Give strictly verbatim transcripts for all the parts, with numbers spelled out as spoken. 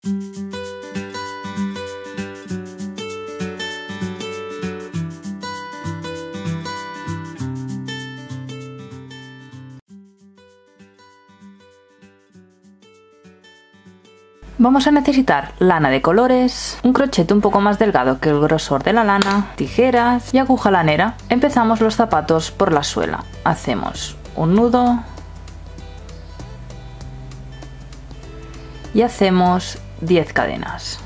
Vamos a necesitar lana de colores, un crochete un poco más delgado que el grosor de la lana, tijeras y aguja lanera. Empezamos los zapatos por la suela. Hacemos un nudo y hacemos diez cadenas.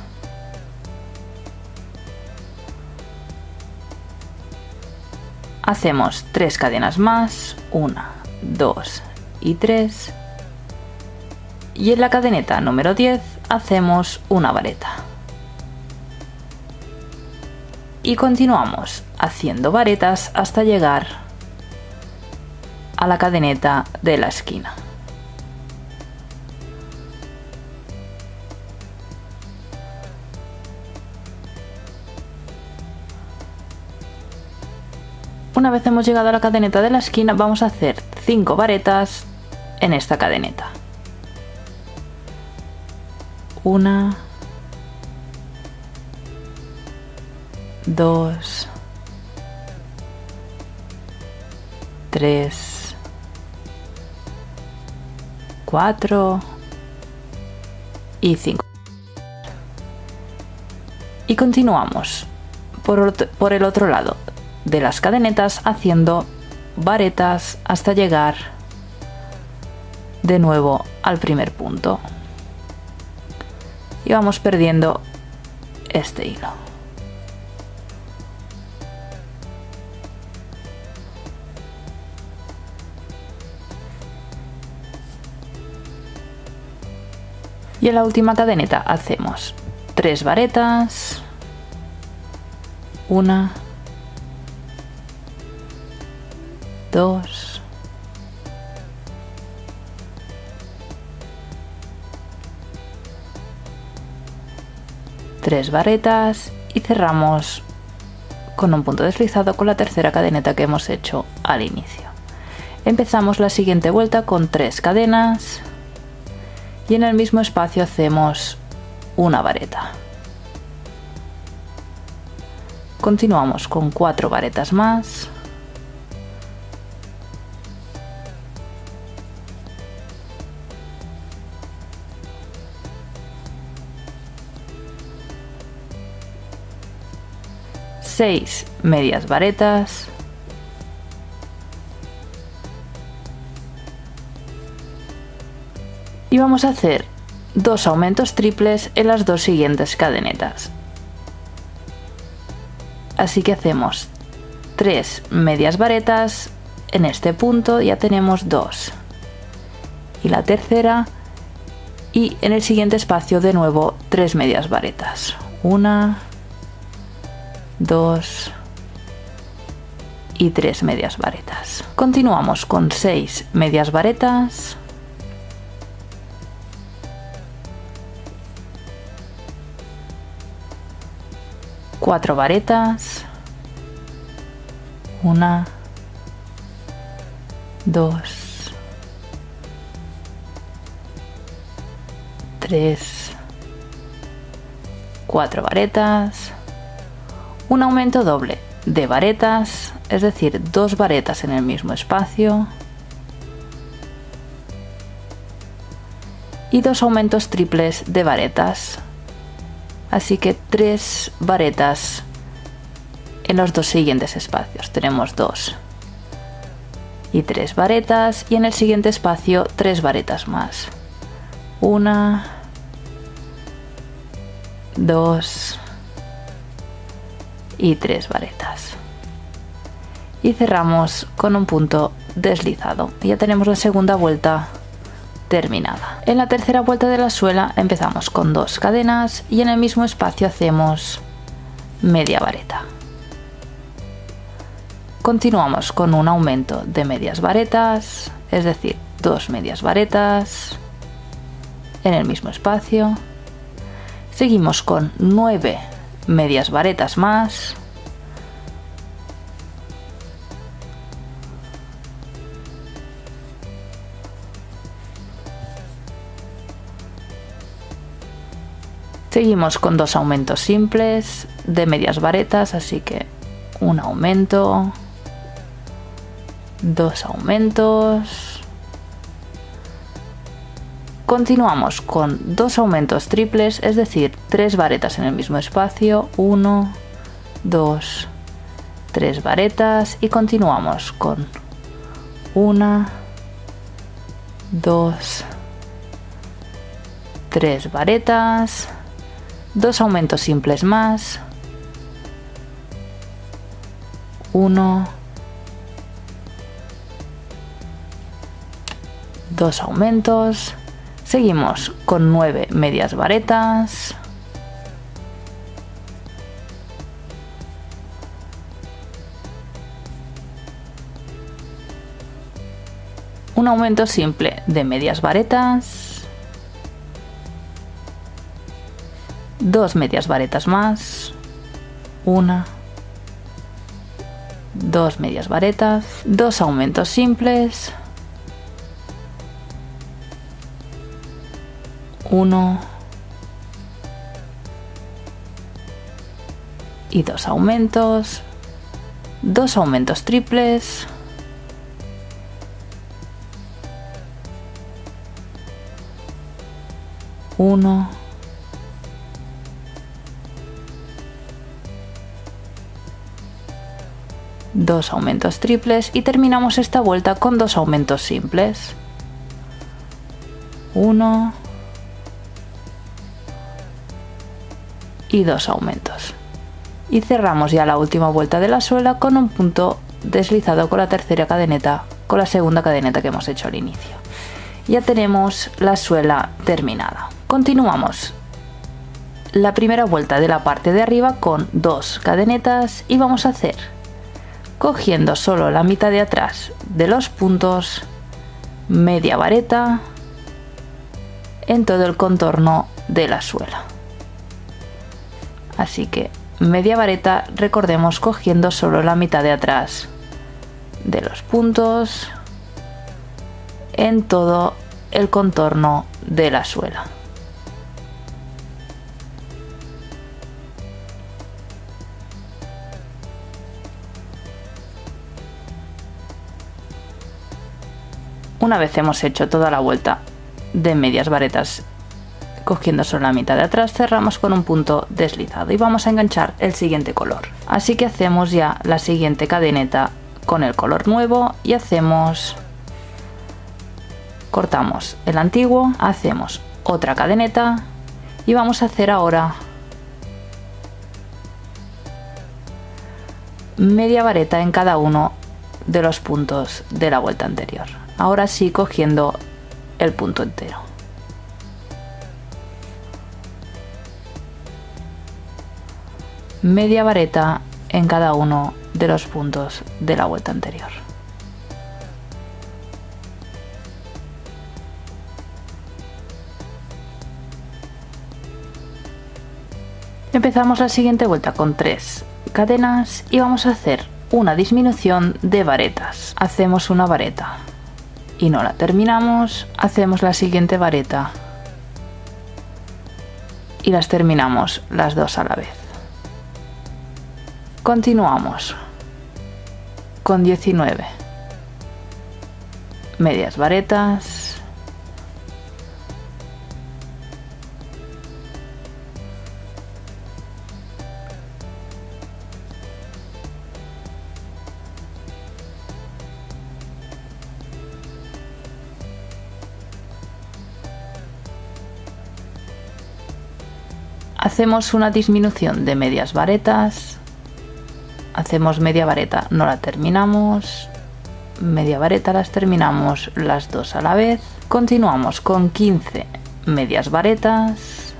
Hacemos tres cadenas más, una, dos y tres. Y en la cadeneta número diez hacemos una vareta. Y continuamos haciendo varetas hasta llegar a la cadeneta de la esquina. Una vez hemos llegado a la cadeneta de la esquina, vamos a hacer cinco varetas en esta cadeneta. Una, dos, tres, cuatro y cinco. Y continuamos por, por el otro lado de las cadenetas haciendo varetas hasta llegar de nuevo al primer punto. Y vamos perdiendo este hilo. Y en la última cadeneta hacemos tres varetas, una, dos, tres varetas y cerramos con un punto deslizado con la tercera cadeneta que hemos hecho al inicio. Empezamos la siguiente vuelta con tres cadenas y en el mismo espacio hacemos una vareta. Continuamos con cuatro varetas más. seis medias varetas. Y vamos a hacer dos aumentos triples en las dos siguientes cadenetas. Así que hacemos tres medias varetas en este punto, ya tenemos dos. Y la tercera, y en el siguiente espacio de nuevo tres medias varetas. Una, dos y tres medias varetas. Continuamos con seis medias varetas. Cuatro varetas. Una, dos, tres, cuatro varetas. Un aumento doble de varetas, es decir, dos varetas en el mismo espacio. Y dos aumentos triples de varetas. Así que tres varetas en los dos siguientes espacios. Tenemos dos y tres varetas y en el siguiente espacio tres varetas más. Una, dos y tres varetas. Y cerramos con un punto deslizado. Ya tenemos la segunda vuelta terminada. En la tercera vuelta de la suela empezamos con dos cadenas y en el mismo espacio hacemos media vareta. Continuamos con un aumento de medias varetas, es decir, dos medias varetas en el mismo espacio. Seguimos con nueve medias varetas más. Seguimos con dos aumentos simples de medias varetas, así que un aumento, dos aumentos. Continuamos con dos aumentos triples, es decir, tres varetas en el mismo espacio, uno, dos, tres varetas, y continuamos con una, dos, tres varetas, dos aumentos simples más, uno, dos aumentos. Seguimos con nueve medias varetas, un aumento simple de medias varetas, dos medias varetas más, una, dos medias varetas, dos aumentos simples, uno y dos aumentos, dos aumentos triples, uno, dos aumentos triples, y terminamos esta vuelta con dos aumentos simples, uno y dos aumentos, y cerramos ya la última vuelta de la suela con un punto deslizado con la tercera cadeneta, con la segunda cadeneta que hemos hecho al inicio. Ya tenemos la suela terminada. Continuamos la primera vuelta de la parte de arriba con dos cadenetas, y vamos a hacer, cogiendo solo la mitad de atrás de los puntos, media vareta en todo el contorno de la suela. Así que media vareta, recordemos, cogiendo solo la mitad de atrás de los puntos en todo el contorno de la suela. Una vez hemos hecho toda la vuelta de medias varetas cogiendo solo la mitad de atrás, cerramos con un punto deslizado y vamos a enganchar el siguiente color. Así que hacemos ya la siguiente cadeneta con el color nuevo y hacemos, cortamos el antiguo, hacemos otra cadeneta y vamos a hacer ahora media vareta en cada uno de los puntos de la vuelta anterior. Ahora sí, cogiendo el punto entero. Media vareta en cada uno de los puntos de la vuelta anterior. Empezamos la siguiente vuelta con tres cadenas y vamos a hacer una disminución de varetas. Hacemos una vareta y no la terminamos, hacemos la siguiente vareta y las terminamos las dos a la vez. Continuamos con diecinueve medias varetas, hacemos una disminución de medias varetas, hacemos media vareta, no la terminamos, media vareta, las terminamos las dos a la vez. Continuamos con quince medias varetas,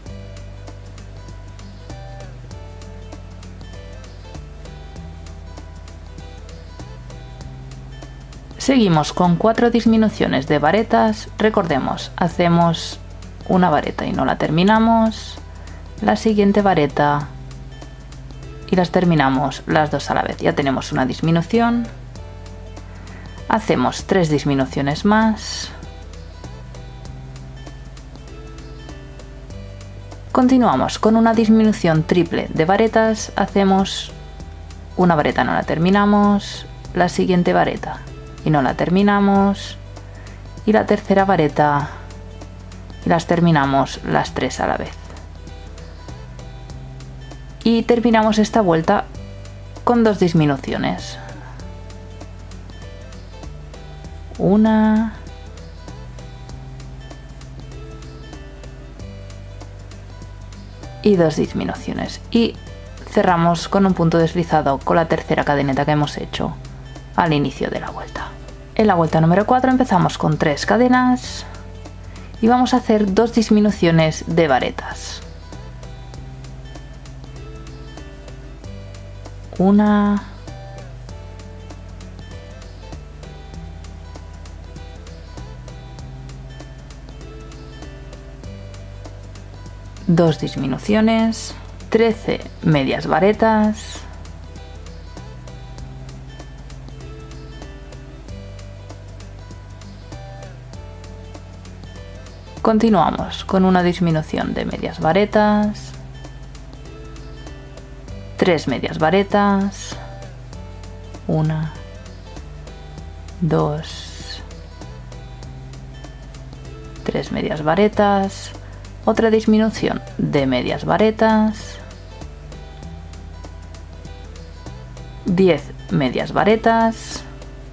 seguimos con cuatro disminuciones de varetas. Recordemos, hacemos una vareta y no la terminamos, la siguiente vareta y las terminamos las dos a la vez. Ya tenemos una disminución, hacemos tres disminuciones más, Continuamos con una disminución triple de varetas. Hacemos una vareta, no la terminamos, la siguiente vareta y no la terminamos, y la tercera vareta y las terminamos las tres a la vez. Y terminamos esta vuelta con dos disminuciones. Una y dos disminuciones. Y cerramos con un punto deslizado con la tercera cadeneta que hemos hecho al inicio de la vuelta. En la vuelta número cuatro empezamos con tres cadenas y vamos a hacer dos disminuciones de varetas. Una dos disminuciones, trece medias varetas, continuamos con una disminución de medias varetas, tres medias varetas, una, dos, tres medias varetas, otra disminución de medias varetas, diez medias varetas,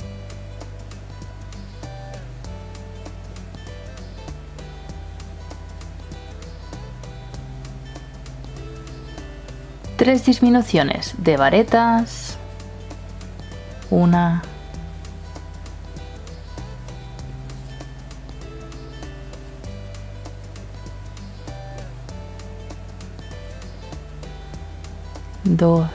tres disminuciones de varetas, una, dos,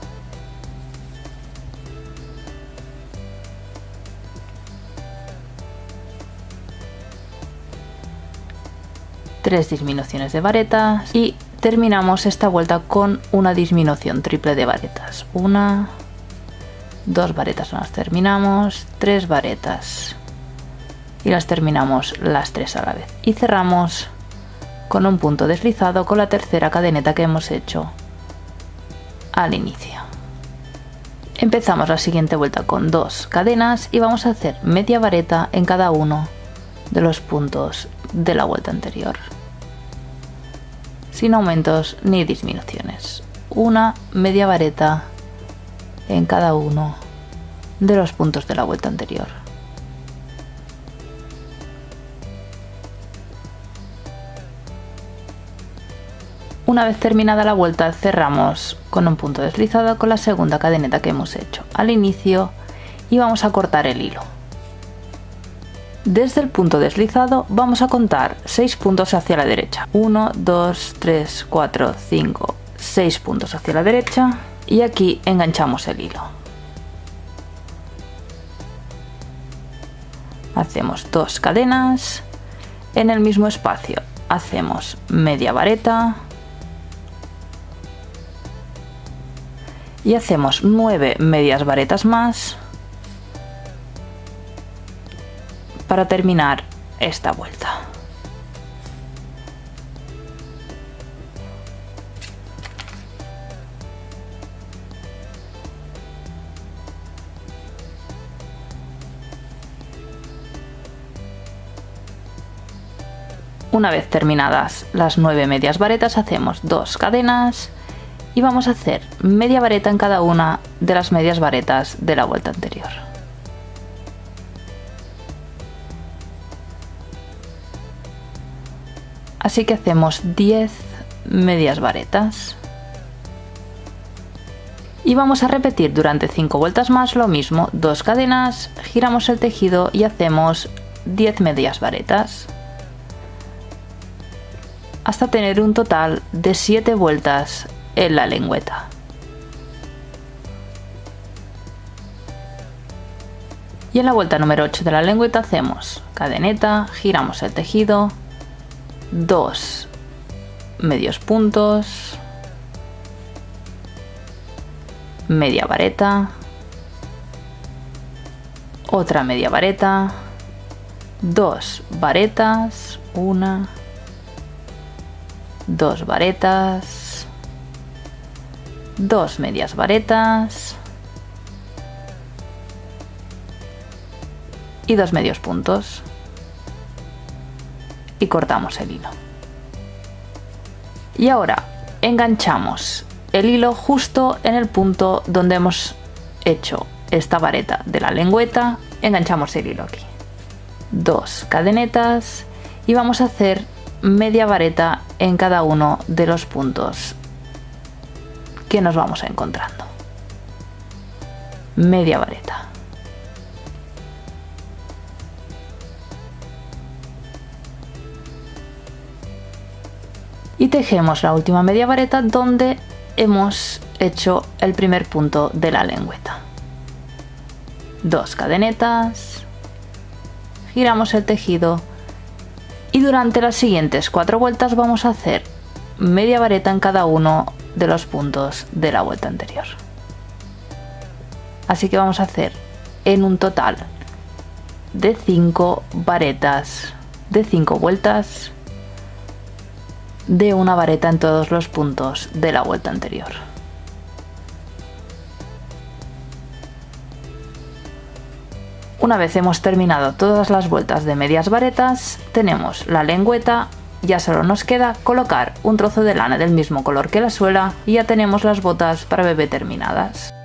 tres disminuciones de varetas y terminamos esta vuelta con una disminución triple de varetas. Una, dos varetas no las terminamos, tres varetas y las terminamos las tres a la vez. Y cerramos con un punto deslizado con la tercera cadeneta que hemos hecho al inicio. Empezamos la siguiente vuelta con dos cadenas y vamos a hacer media vareta en cada uno de los puntos de la vuelta anterior, sin aumentos ni disminuciones. Una media vareta en cada uno de los puntos de la vuelta anterior. Una vez terminada la vuelta cerramos con un punto deslizado con la segunda cadeneta que hemos hecho al inicio y vamos a cortar el hilo. Desde el punto deslizado vamos a contar seis puntos hacia la derecha. uno, dos, tres, cuatro, cinco, seis puntos hacia la derecha y aquí enganchamos el hilo. Hacemos dos cadenas, en el mismo espacio hacemos media vareta y hacemos nueve medias varetas más para terminar esta vuelta. Una vez terminadas las nueve medias varetas hacemos dos cadenas y vamos a hacer media vareta en cada una de las medias varetas de la vuelta anterior. Así que hacemos diez medias varetas. Y vamos a repetir durante cinco vueltas más lo mismo, dos cadenas, giramos el tejido y hacemos diez medias varetas, hasta tener un total de siete vueltas en la lengüeta. Y en la vuelta número ocho de la lengüeta hacemos cadeneta, giramos el tejido, dos medios puntos, media vareta, otra media vareta, dos varetas, una, dos varetas, dos medias varetas y dos medios puntos, y cortamos el hilo. Y ahora enganchamos el hilo justo en el punto donde hemos hecho esta vareta de la lengüeta. Enganchamos el hilo aquí, dos cadenetas, y vamos a hacer media vareta en cada uno de los puntos que nos vamos encontrando. Media vareta. Y tejemos la última media vareta donde hemos hecho el primer punto de la lengüeta. Dos cadenetas, giramos el tejido y durante las siguientes cuatro vueltas vamos a hacer media vareta en cada uno de los puntos de la vuelta anterior. Así que vamos a hacer en un total de cinco varetas, de cinco vueltas, de una vareta en todos los puntos de la vuelta anterior. Una vez hemos terminado todas las vueltas de medias varetas, tenemos la lengüeta. Ya solo nos queda colocar un trozo de lana del mismo color que la suela y ya tenemos las botas para bebé terminadas.